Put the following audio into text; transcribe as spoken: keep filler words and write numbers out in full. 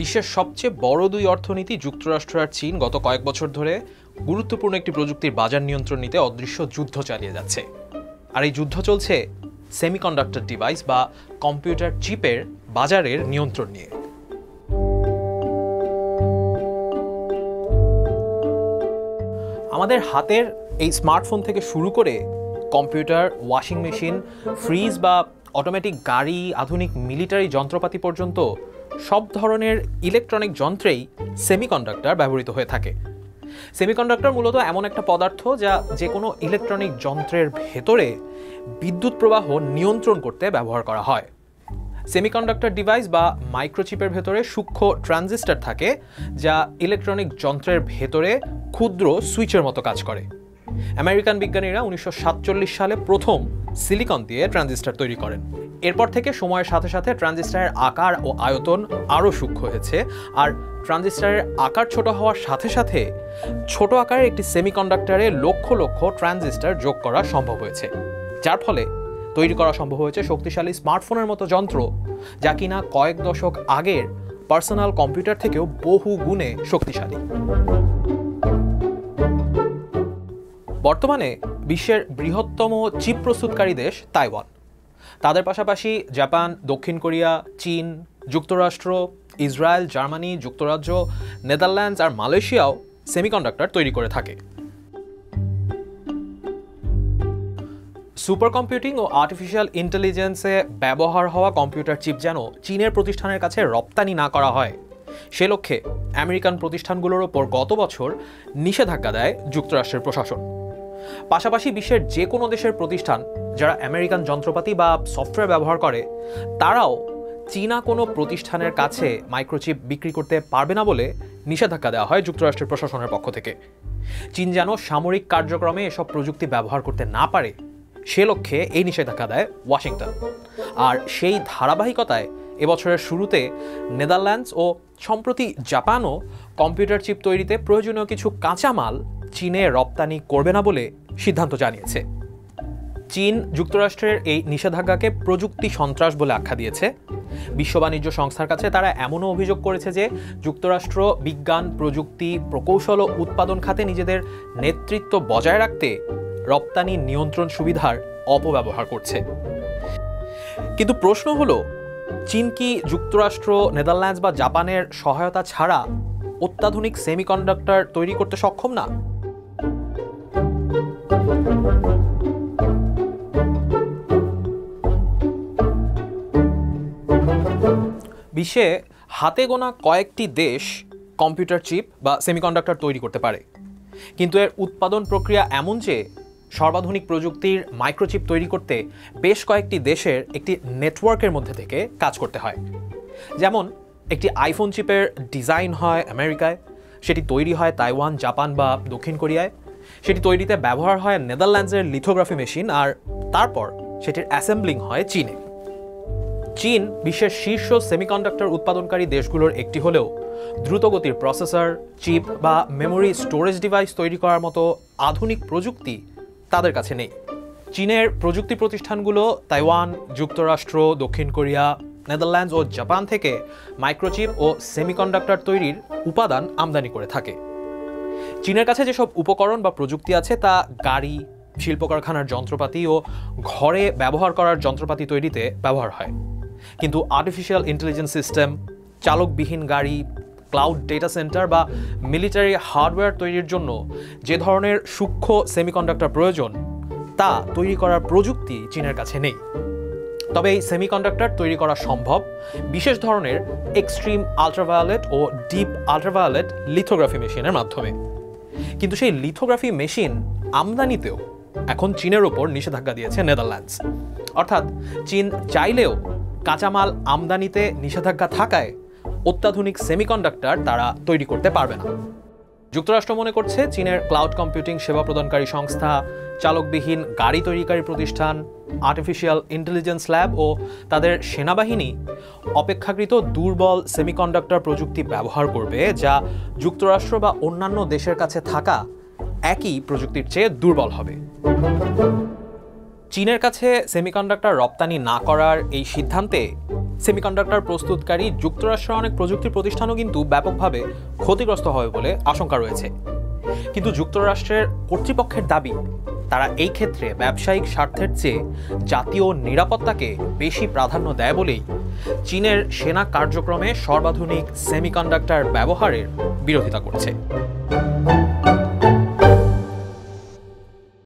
বিশ্বের সবচেয়ে বড় দুই অর্থনীতি যুক্তরাষ্ট্র আর চীন গত কয়েক বছর ধরে গুরুত্বপূর্ণ একটি প্রযুক্তির বাজার নিয়ন্ত্রণ নিতে অদৃশ্য যুদ্ধ চালিয়ে যাচ্ছে। আর এই যুদ্ধ চলছে সেমিকন্ডাক্টর ডিভাইস বা কম্পিউটার চিপের বাজারের নিয়ন্ত্রণ নিয়ে। আমাদের হাতের এই স্মার্টফোন থেকে শুরু করে কম্পিউটার, ওয়াশিং মেশিন, ফ্রিজ বা অটোমেটিক গাড়ি, আধুনিক মিলিটারি যন্ত্রপাতি পর্যন্ত সব ধরনের ইলেকট্রনিক যন্ত্রেই সেমিকন্ডাক্টর ব্যবহৃত হয়ে থাকে। সেমিকন্ডাক্টর মূলত এমন একটা পদার্থ যা যে কোনো ইলেকট্রনিক যন্ত্রের ভেতরে বিদ্যুৎ প্রবাহ নিয়ন্ত্রণ করতে ব্যবহার করা হয়। সেমিকন্ডাক্টর ডিভাইস বা মাইক্রোচিপের ভেতরে সূক্ষ্ম ট্রানজিস্টর থাকে যা ইলেকট্রনিক যন্ত্রের ভেতরে ক্ষুদ্র সুইচের মতো কাজ করে। আমেরিকান বিজ্ঞানীরা উনিশশো সাতচল্লিশ সালে প্রথম সিলিকন দিয়ে ট্রানজিস্টর তৈরি করেন। এরপর থেকে সময়ের সাথে সাথে ট্রানজিস্টরের আকার ও আয়তন আরও সূক্ষ্ম হয়েছে, আর ট্রানজিস্টরের আকার ছোট হওয়ার সাথে সাথে ছোট আকারের একটি সেমিকন্ডাক্টরে লক্ষ লক্ষ ট্রানজিস্টর যোগ করা সম্ভব হয়েছে, যার ফলে তৈরি করা সম্ভব হয়েছে শক্তিশালী স্মার্টফোনের মতো যন্ত্র যা কিনা কয়েক দশক আগের পার্সোনাল কম্পিউটার থেকেও বহু গুণে শক্তিশালী। বর্তমানে বিশ্বের বৃহত্তম চিপ প্রস্তুতকারী দেশ তাইওয়ান। তাদের পাশাপাশি জাপান, দক্ষিণ কোরিয়া, চীন, যুক্তরাষ্ট্র, ইসরায়েল, জার্মানি, যুক্তরাজ্য, নেদারল্যান্ডস আর মালয়েশিয়াও সেমিকন্ডাক্টর তৈরি করে থাকে। সুপার কম্পিউটিং ও আর্টিফিশিয়াল ইন্টেলিজেন্সে ব্যবহার হওয়া কম্পিউটার চিপ যেন চীনের প্রতিষ্ঠানের কাছে রপ্তানি না করা হয়, সে লক্ষ্যে আমেরিকান প্রতিষ্ঠানগুলোর ওপর গত বছর নিষেধাজ্ঞা দেয় যুক্তরাষ্ট্রের প্রশাসন। পাশাপাশি বিশ্বের যে কোনো দেশের প্রতিষ্ঠান যারা আমেরিকান যন্ত্রপাতি বা সফটওয়্যার ব্যবহার করে তারাও চীনা কোনো প্রতিষ্ঠানের কাছে মাইক্রোচিপ বিক্রি করতে পারবে না বলে নিষেধাজ্ঞা দেওয়া হয় যুক্তরাষ্ট্রের প্রশাসনের পক্ষ থেকে। চীন যেন সামরিক কার্যক্রমে এসব প্রযুক্তি ব্যবহার করতে না পারে সে লক্ষ্যে এই নিষেধাজ্ঞা দেয় ওয়াশিংটন। আর সেই ধারাবাহিকতায় এবছরের শুরুতে নেদারল্যান্ডস ও সম্প্রতি জাপানও কম্পিউটার চিপ তৈরিতে প্রয়োজনীয় কিছু কাঁচামাল চীনে রপ্তানি করবে না বলে সিদ্ধান্ত জানিয়েছে। চীন যুক্তরাষ্ট্রের এই নিষেধাজ্ঞাকে প্রযুক্তি সন্ত্রাস বলে আখ্যা দিয়েছে। বিশ্ব বাণিজ্য সংস্থার কাছে তারা এমনও অভিযোগ করেছে যে যুক্তরাষ্ট্র বিজ্ঞান, প্রযুক্তি, প্রকৌশল ও উৎপাদন খাতে নিজেদের নেতৃত্ব বজায় রাখতে রপ্তানি নিয়ন্ত্রণ সুবিধার অপব্যবহার করছে। কিন্তু প্রশ্ন হলো, চীন কি যুক্তরাষ্ট্র, নেদারল্যান্ডস বা জাপানের সহায়তা ছাড়া অত্যাধুনিক সেমিকন্ডাক্টর তৈরি করতে সক্ষম না? বিশ্বে হাতে গোনা কয়েকটি দেশ কম্পিউটার চিপ বা সেমিকন্ডাক্টর তৈরি করতে পারে, কিন্তু এর উৎপাদন প্রক্রিয়া এমন যে সর্বাধুনিক প্রযুক্তির মাইক্রোচিপ তৈরি করতে বেশ কয়েকটি দেশের একটি নেটওয়ার্কের মধ্যে থেকে কাজ করতে হয়। যেমন একটি আইফোন চিপের ডিজাইন হয় আমেরিকায়, সেটি তৈরি হয় তাইওয়ান, জাপান বা দক্ষিণ কোরিয়ায়, সেটি তৈরিতে ব্যবহার হয় নেদারল্যান্ডসের লিথোগ্রাফি মেশিন, আর তারপর সেটির অ্যাসেম্বলিং হয় চীনে। চীন বিশ্বের শীর্ষ সেমিকন্ডাক্টর উৎপাদনকারী দেশগুলোর একটি হলেও দ্রুতগতির প্রসেসর, চিপ বা মেমোরি স্টোরেজ ডিভাইস তৈরি করার মতো আধুনিক প্রযুক্তি তাদের কাছে নেই। চীনের প্রযুক্তি প্রতিষ্ঠানগুলো তাইওয়ান, যুক্তরাষ্ট্র, দক্ষিণ কোরিয়া, নেদারল্যান্ডস ও জাপান থেকে মাইক্রোচিপ ও সেমিকন্ডাক্টর তৈরির উপাদান আমদানি করে থাকে। চীনের কাছে যেসব উপকরণ বা প্রযুক্তি আছে তা গাড়ি, শিল্প কারখানার যন্ত্রপাতি ও ঘরে ব্যবহার করার যন্ত্রপাতি তৈরিতে ব্যবহার হয়। কিন্তু আর্টিফিশিয়াল ইন্টেলিজেন্স সিস্টেম, চালকবিহীন গাড়ি, ক্লাউড ডেটা সেন্টার বা মিলিটারি হার্ডওয়্যার তৈরির জন্য যে ধরনের সূক্ষ্ম সেমিকন্ডাক্টর প্রয়োজন তা তৈরি করার প্রযুক্তি চীনের কাছে নেই। তবে এই সেমিকন্ডাক্টর তৈরি করা সম্ভব বিশেষ ধরনের এক্সট্রিম আল্ট্রাভায়োলেট ও ডিপ আল্ট্রাভায়োলেট লিথোগ্রাফি মেশিনের মাধ্যমে। কিন্তু সেই লিথোগ্রাফি মেশিন আমদানিতেও এখন চীনের ওপর নিষেধাজ্ঞা দিয়েছে নেদারল্যান্ডস। অর্থাৎ চীন চাইলেও কাঁচামাল আমদানিতে নিষেধাজ্ঞা থাকায় অত্যাধুনিক সেমিকন্ডাক্টর তারা তৈরি করতে পারবে না। যুক্তরাষ্ট্র মনে করছে চীনের ক্লাউড কম্পিউটিং সেবা প্রদানকারী সংস্থা, চালকবিহীন গাড়ি তৈরিকারী প্রতিষ্ঠান, আর্টিফিশিয়াল ইন্টেলিজেন্স ল্যাব ও তাদের সেনাবাহিনী অপেক্ষাকৃত দুর্বল সেমিকন্ডাক্টর প্রযুক্তি ব্যবহার করবে, যা যুক্তরাষ্ট্র বা অন্যান্য দেশের কাছে থাকা একই প্রযুক্তির চেয়ে দুর্বল হবে। চীনের কাছে সেমিকন্ডাক্টর রপ্তানি না করার এই সিদ্ধান্তে সেমিকন্ডাক্টর প্রস্তুতকারী যুক্তরাষ্ট্রের অনেক প্রযুক্তি প্রতিষ্ঠানও কিন্তু ব্যাপকভাবে ক্ষতিগ্রস্ত হবে বলে আশঙ্কা রয়েছে। কিন্তু যুক্তরাষ্ট্রের কর্তৃপক্ষের দাবি, তারা এই ক্ষেত্রে ব্যবসায়িক স্বার্থের চেয়ে জাতীয় নিরাপত্তাকে বেশি প্রাধান্য দেয় বলেই চীনের সেনা কার্যক্রমে সর্বাধুনিক সেমিকন্ডাক্টর ব্যবহারের বিরোধিতা করছে।